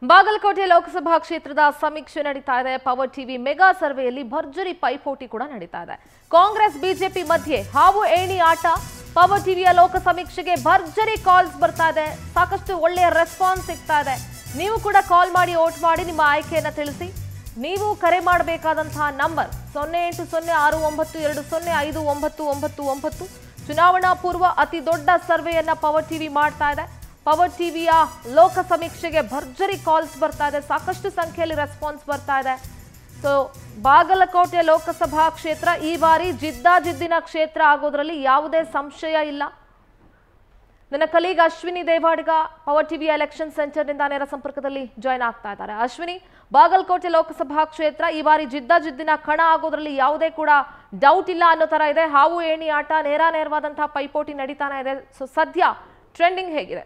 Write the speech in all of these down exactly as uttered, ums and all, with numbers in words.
ಬಾಗಲಕೋಟೆ ಲೋಕಸಭಾ ಕ್ಷೇತ್ರದ ಸಮೀಕ್ಷೆ ನಡೀತಾ ಇದೆ. ಪವರ್ ಟಿವಿ ಮೆಗಾ ಸರ್ವೆಯಲ್ಲಿ ಭರ್ಜರಿ ಪೈಪೋಟಿ ಕೂಡ ನಡೀತಾ ಇದೆ. ಕಾಂಗ್ರೆಸ್ ಬಿಜೆಪಿ ಮಧ್ಯೆ ಹಾವು ಏಣಿ ಆಟ. ಪವರ್ ಟಿವಿಯ ಲೋಕ ಸಮೀಕ್ಷೆಗೆ ಭರ್ಜರಿ ಕಾಲ್ಸ್ ಬರ್ತಾ ಇದೆ. ಸಾಕಷ್ಟು ಒಳ್ಳೆಯ ರೆಸ್ಪಾನ್ಸ್ ಸಿಗ್ತಾ ಇದೆ. ನೀವು ಕೂಡ ಕಾಲ್ ಮಾಡಿ ವೋಟ್ ಮಾಡಿ ನಿಮ್ಮ ಆಯ್ಕೆಯನ್ನು ತಿಳಿಸಿ. ನೀವು ಕರೆ ಮಾಡಬೇಕಾದಂತಹ ನಂಬರ್ ಸೊನ್ನೆ ಎಂಟು ಸೊನ್ನೆ ಆರು ಒಂಬತ್ತು ಎರಡು ಸೊನ್ನೆ ಐದು ಒಂಬತ್ತು ಒಂಬತ್ತು ಒಂಬತ್ತು. ಚುನಾವಣಾ ಪೂರ್ವ ಅತಿ ದೊಡ್ಡ ಸರ್ವೆಯನ್ನ ಪವರ್ ಟಿವಿ ಮಾಡ್ತಾ ಇದೆ. ಪವರ್ ಟಿವಿಯ ಲೋಕ ಸಮೀಕ್ಷೆಗೆ ಭರ್ಜರಿ ಕಾಲ್ಸ್ ಬರ್ತಾ ಇದೆ. ಸಾಕಷ್ಟು ಸಂಖ್ಯೆಯಲ್ಲಿ ರೆಸ್ಪಾನ್ಸ್ ಬರ್ತಾ ಇದೆ. ಸೊ ಬಾಗಲಕೋಟೆ ಲೋಕಸಭಾ ಕ್ಷೇತ್ರ ಈ ಬಾರಿ ಜಿದ್ದಾಜಿದ್ದಿನ ಕ್ಷೇತ್ರ ಆಗೋದ್ರಲ್ಲಿ ಯಾವುದೇ ಸಂಶಯ ಇಲ್ಲ. ನನ್ನ ಕಲೀಗ್ ಅಶ್ವಿನಿ ದೇವಾಡಿಗ ಪವರ್ ಟಿವಿಯ ಎಲೆಕ್ಷನ್ ಸೆಂಟರ್ನಿಂದ ನೇರ ಸಂಪರ್ಕದಲ್ಲಿ ಜಾಯ್ನ್ ಆಗ್ತಾ ಇದ್ದಾರೆ. ಅಶ್ವಿನಿ, ಬಾಗಲಕೋಟೆ ಲೋಕಸಭಾ ಕ್ಷೇತ್ರ ಈ ಬಾರಿ ಜಿದ್ದಾಜಿದ್ದಿನ ಕಣ ಆಗೋದ್ರಲ್ಲಿ ಯಾವುದೇ ಕೂಡ ಡೌಟ್ ಇಲ್ಲ ಅನ್ನೋ ತರ ಇದೆ. ಹಾವು ಏಣಿ ಆಟ, ನೇರ ನೇರವಾದಂತಹ ಪೈಪೋಟಿ ನಡೀತಾನೆ ಇದೆ. ಸೊ ಸದ್ಯ ಟ್ರೆಂಡಿಂಗ್ ಹೇಗಿದೆ?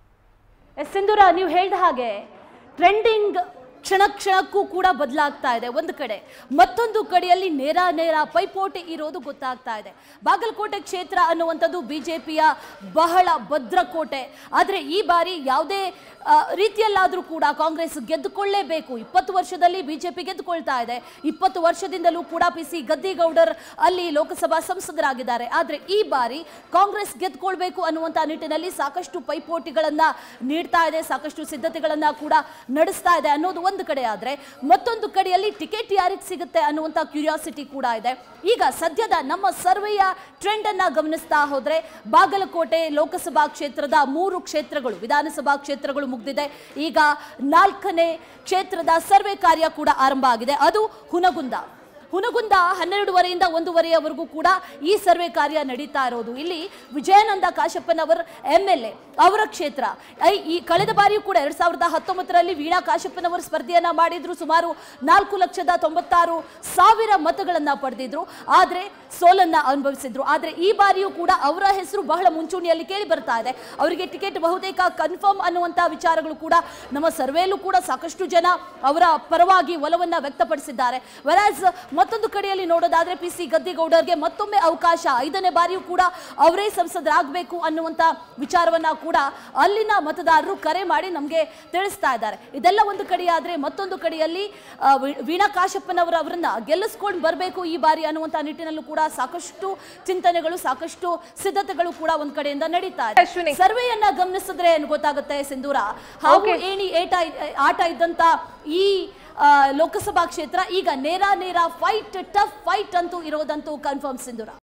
ಸಿಂಧೂರ, ನೀವು ಹೇಳಿದ ಹಾಗೆ ಟ್ರೆಂಡಿಂಗ್ ಕ್ಷಣ ಕ್ಷಣಕ್ಕೂ ಕೂಡ ಬದಲಾಗ್ತಾ ಇದೆ. ಒಂದು ಕಡೆ ಮತ್ತೊಂದು ಕಡೆಯಲ್ಲಿ ನೇರ ನೇರ ಪೈಪೋಟಿ ಇರೋದು ಗೊತ್ತಾಗ್ತಾ ಇದೆ. ಬಾಗಲಕೋಟೆ ಕ್ಷೇತ್ರ ಅನ್ನುವಂಥದ್ದು ಬಿಜೆಪಿಯ ಬಹಳ ಭದ್ರಕೋಟೆ. ಆದರೆ ಈ ಬಾರಿ ಯಾವುದೇ ರೀತಿಯಲ್ಲಾದರೂ ಕೂಡ ಕಾಂಗ್ರೆಸ್ ಗೆದ್ದುಕೊಳ್ಳೇಬೇಕು. ಇಪ್ಪತ್ತು ವರ್ಷದಲ್ಲಿ ಬಿಜೆಪಿ ಗೆದ್ದುಕೊಳ್ತಾ ಇದೆ. ಇಪ್ಪತ್ತು ವರ್ಷದಿಂದಲೂ ಕೂಡ ಪಿ ಸಿ ಗದ್ದಿಗೌಡರ್ ಅಲ್ಲಿ ಲೋಕಸಭಾ ಸಂಸದರಾಗಿದ್ದಾರೆ. ಆದರೆ ಈ ಬಾರಿ ಕಾಂಗ್ರೆಸ್ ಗೆದ್ದುಕೊಳ್ಬೇಕು ಅನ್ನುವಂಥ ನಿಟ್ಟಿನಲ್ಲಿ ಸಾಕಷ್ಟು ಪೈಪೋಟಿಗಳನ್ನ ನೀಡ್ತಾ ಇದೆ, ಸಾಕಷ್ಟು ಸಿದ್ಧತೆಗಳನ್ನ ಕೂಡ ನಡೆಸ್ತಾ ಇದೆ ಅನ್ನೋದು ಒಂದು ಕಡೆ. ಆದರೆ ಮತ್ತೊಂದು ಕಡೆಯಲ್ಲಿ ಟಿಕೆಟ್ ಯಾರಿಗೆ ಸಿಗುತ್ತೆ ಅನ್ನುವಂಥ ಕ್ಯೂರಿಯಾಸಿಟಿ ಕೂಡ ಇದೆ. ಈಗ ಸದ್ಯದ ನಮ್ಮ ಸರ್ವೆಯ ಟ್ರೆಂಡ್ ಅನ್ನ ಗಮನಿಸ್ತಾ ಹೋದ್ರೆ ಬಾಗಲಕೋಟೆ ಲೋಕಸಭಾ ಕ್ಷೇತ್ರದ ಮೂರು ಕ್ಷೇತ್ರಗಳು, ವಿಧಾನಸಭಾ ಕ್ಷೇತ್ರಗಳು ಮುಗಿದಿದೆ. ಈಗ ನಾಲ್ಕನೇ ಕ್ಷೇತ್ರದ ಸರ್ವೆ ಕಾರ್ಯ ಕೂಡ ಆರಂಭ ಆಗಿದೆ. ಅದು ಹುನಗುಂದ. ಹುನಗುಂದ ಹನ್ನೆರಡುವರೆಯಿಂದ ಒಂದೂವರೆಯವರೆಗೂ ಕೂಡ ಈ ಸರ್ವೆ ಕಾರ್ಯ ನಡೀತಾ ಇರೋದು. ಇಲ್ಲಿ Vijayanand Kashappanavar M L A ಅವರ ಕ್ಷೇತ್ರ. ಈ ಕಳೆದ ಬಾರಿಯೂ ಕೂಡ ಎರಡ್ ಸಾವಿರದ ಹತ್ತೊಂಬತ್ತರಲ್ಲಿ ವೀಣಾ ಕಾಶಪ್ಪನವರು ಸ್ಪರ್ಧೆಯನ್ನ ಮಾಡಿದ್ರು. ಸುಮಾರು ನಾಲ್ಕು ಲಕ್ಷದ ತೊಂಬತ್ತಾರು ಸಾವಿರ ಮತಗಳನ್ನ ಪಡೆದಿದ್ರು. ಆದ್ರೆ ಸೋಲನ್ನ ಅನುಭವಿಸಿದ್ರು. ಆದ್ರೆ ಈ ಬಾರಿಯೂ ಕೂಡ ಅವರ ಹೆಸರು ಬಹಳ ಮುಂಚೂಣಿಯಲ್ಲಿ ಕೇಳಿ ಬರ್ತಾ ಇದೆ. ಅವರಿಗೆ ಟಿಕೆಟ್ ಬಹುತೇಕ ಕನ್ಫರ್ಮ್ ಅನ್ನುವಂತ ವಿಚಾರಗಳು ಕೂಡ ನಮ್ಮ ಸರ್ವೆಯಲ್ಲೂ ಕೂಡ ಸಾಕಷ್ಟು ಜನ ಅವರ ಪರವಾಗಿ ಒಲವನ್ನ ವ್ಯಕ್ತಪಡಿಸಿದ್ದಾರೆ. ವೆರಾಸ್ ಮತ್ತೊಂದು ಕಡೆಯಲ್ಲಿ ನೋಡೋದಾದ್ರೆ ಪಿ ಸಿ ಗದ್ದಿಗೌಡರ್ಗೆ ಮತ್ತೊಮ್ಮೆ ಅವಕಾಶ, ಐದನೇ ಬಾರಿಯೂ ಕೂಡ ಅವರೇ ಸಂಸದರಾಗಬೇಕು ಅನ್ನುವಂತ ವಿಚಾರವನ್ನ ಕೂಡ ಅಲ್ಲಿನ ಮತದಾರರು ಕರೆ ಮಾಡಿ ನಮಗೆ ತಿಳಿಸ್ತಾ ಇದ್ದಾರೆ. ಇದೆಲ್ಲ ಒಂದು ಕಡೆಯಾದ್ರೆ ಮತ್ತೊಂದು ಕಡೆಯಲ್ಲಿ ವೀಣಾ ಕಾಶಪ್ಪನವರ ಅವರನ್ನ ಗೆಲ್ಲಿಸ್ಕೊಂಡು ಬರಬೇಕು ಈ ಬಾರಿ ಅನ್ನುವಂತ ನಿಟ್ಟಿನಲ್ಲೂ ಕೂಡ ಸಾಕಷ್ಟು ಚಿಂತನೆಗಳು, ಸಾಕಷ್ಟು ಸಿದ್ಧತೆಗಳು ಕೂಡ ಒಂದ್ ಕಡೆಯಿಂದ ನಡೀತಾ ಇದೆ. ಸರ್ವೆಯನ್ನ ಗಮನಿಸಿದ್ರೆ ಏನು ಗೊತ್ತಾಗುತ್ತೆ ಸಿಂಧೂರ, ಹಾವು ಏಣಿ ಏಟ ಆಟ ಇದ್ದಂತ ಈ ಲೋಕಸಭಾ ಕ್ಷೇತ್ರ ಈಗ ನೇರ ನೇರ ಫೈಟ್, ಟಫ್ ಫೈಟ್ ಅಂತೂ ಇರೋದಂತೂ ಕನ್ಫರ್ಮ್ ಸಿಂಧೂರ.